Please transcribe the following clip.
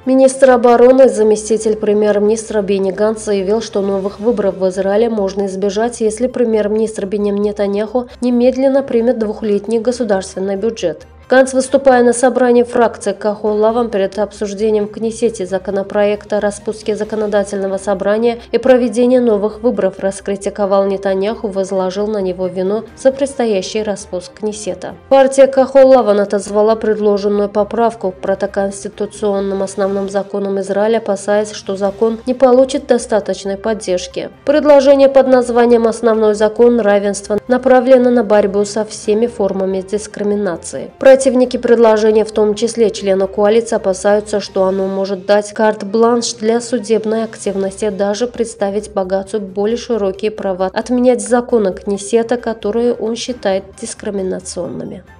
Министр обороны, заместитель премьер-министра Бенни Ганц заявил, что новых выборов в Израиле можно избежать, если премьер-министр Биньямин Нетаньяху немедленно примет двухлетний государственный бюджет. Ганц, выступая на собрании фракции Кахол-Лаван перед обсуждением в Кнессете законопроекта о распуске законодательного собрания и проведении новых выборов, раскритиковал Нетаньяху, возложил на него вину за предстоящий распуск Кнессета. Партия Кахол-Лаван отозвала предложенную поправку к протоконституционным основным законам Израиля, опасаясь, что закон не получит достаточной поддержки. Предложение под названием «Основной закон равенства» направлено на борьбу со всеми формами дискриминации. Противники предложения, в том числе члены коалиции, опасаются, что оно может дать карт-бланш для судебной активности, даже представить богатцу более широкие права отменять законы Кнессета, которые он считает дискриминационными.